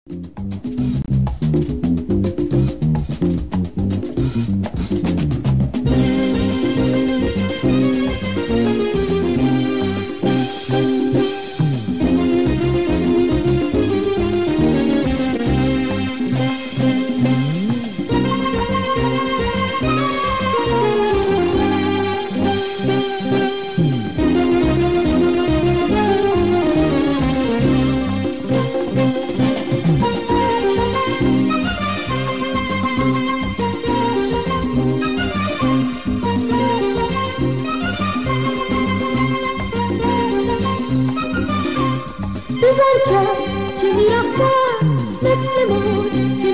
بزرچه که میرفتم مثل موج که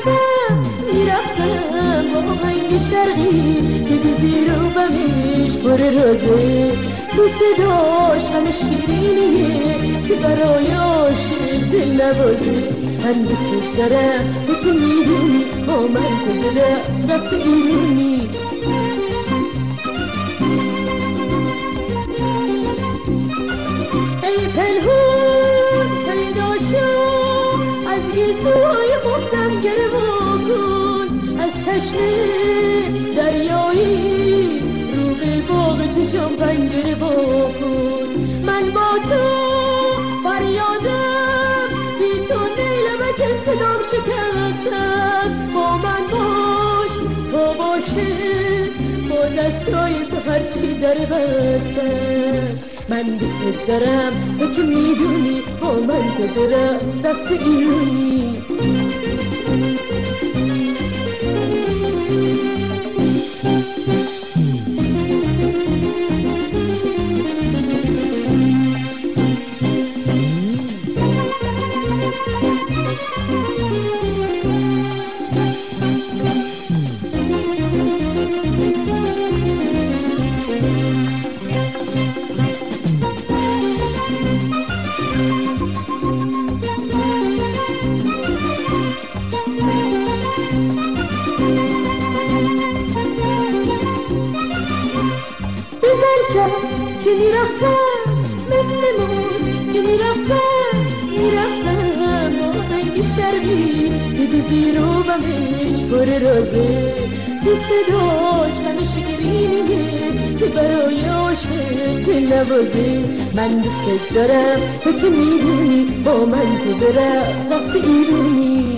میرفتم با آهنگ شرقی که زیر و بمش پر رازه تو صداش همه شیرینیه که برای عاشق دل نوازه من دوست دارم تو که میدونی با من تو دلم رفت ایرونی ای پنهون پیدا شو از گیسوهای مختم گروا کن از چشم دریایی رو به باغ چشم پنجره با کن من با تو فریادم بی تو نیلمک صدام شکست است با من باش تا باشه با دستای تو هرچی در بستم من دوست دارم تو که میدونی با من تو برم رفت ایرونی بزرچه که میرفتم مثل موج که میرفتم با آهنگ شرقی که زیر و بمش پر رازه تو صداش همه شیرینیه که برای عاشق دل نوازه من دوست دارم تو که میدونی با من تو برم رفت ایرونی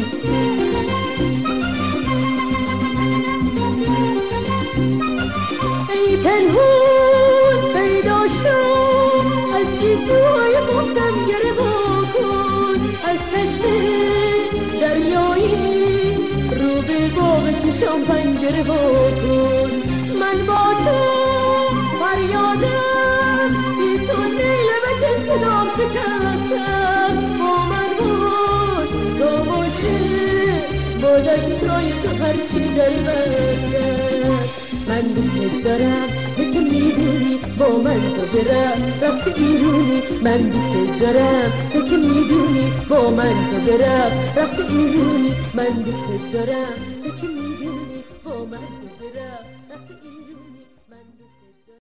ای پنهون پیدا شو از گیسوهای مختم گروا کن از چشم دریایی رو به باغ چشم پنجره با کن من با تو فریادم بی تو نیلمک صدام شکست است با من باش تا باشه با دستای تو هرچی در بستم من دوست دارم تو که میدونی با من تو برم رفت ایرونی من دوست دارم تو که میدونی با من تو برم رفت ایرونی من دوست دارم تو که